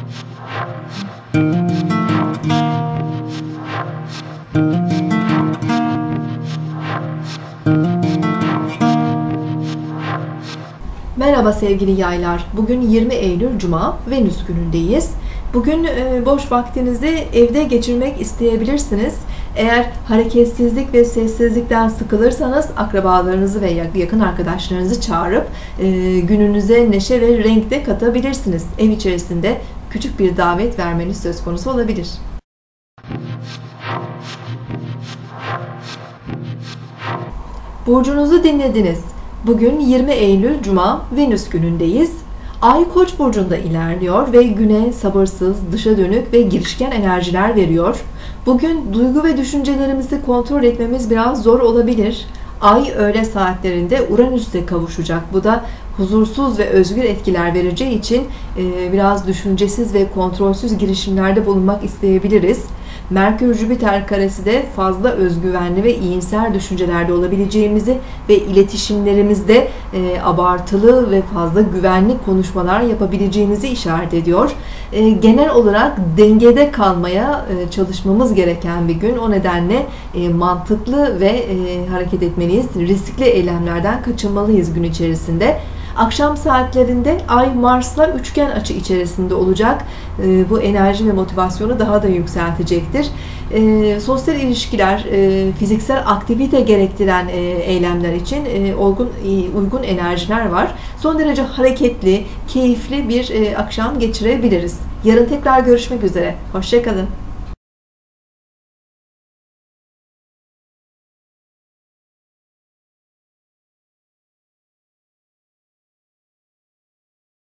Merhaba sevgili yaylar. Bugün 20 Eylül Cuma, Venüs günündeyiz. Bugün boş vaktinizi evde geçirmek isteyebilirsiniz. Eğer hareketsizlik ve sessizlikten sıkılırsanız akrabalarınızı ve yakın arkadaşlarınızı çağırıp gününüze neşe ve renk de katabilirsiniz. Ev içerisinde küçük bir davet vermeniz söz konusu olabilir. Burcunuzu dinlediniz. Bugün 20 Eylül Cuma, Venüs günündeyiz. Ay Koç burcunda ilerliyor ve güne sabırsız, dışa dönük ve girişken enerjiler veriyor. Bugün duygu ve düşüncelerimizi kontrol etmemiz biraz zor olabilir. Ay öğle saatlerinde Uranüs'te kavuşacak. Bu da huzursuz ve özgür etkiler vereceği için biraz düşüncesiz ve kontrolsüz girişimlerde bulunmak isteyebiliriz. Merkür-Jüpiter karesi de fazla özgüvenli ve iyimser düşüncelerde olabileceğimizi ve iletişimlerimizde abartılı ve fazla güvenli konuşmalar yapabileceğimizi işaret ediyor. Genel olarak dengede kalmaya çalışmamız gereken bir gün. O nedenle mantıklı ve hareket etmeliyiz. Riskli eylemlerden kaçınmalıyız gün içerisinde. Akşam saatlerinde Ay Mars'la üçgen açı içerisinde olacak. Bu enerji ve motivasyonu daha da yükseltecektir. Sosyal ilişkiler, fiziksel aktivite gerektiren eylemler için uygun enerjiler var. Son derece hareketli, keyifli bir akşam geçirebiliriz. Yarın tekrar görüşmek üzere. Hoşça kalın.